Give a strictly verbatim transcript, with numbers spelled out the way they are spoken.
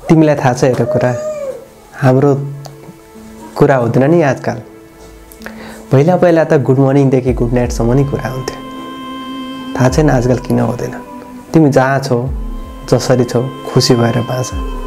तिमीलाई थाहा छ एउटा कुरा, हाम्रो कुरा हुँदैन नि आजकल। पहिला पहिला त गुड मर्निङदेखि गुड नाइटसम्म नै कुरा हुन्थ्यो। थाहा छैन आजकल किन हुँदैन। तिमी जहाँ छौ, जसरी छौ, खुसी भएर बाँच।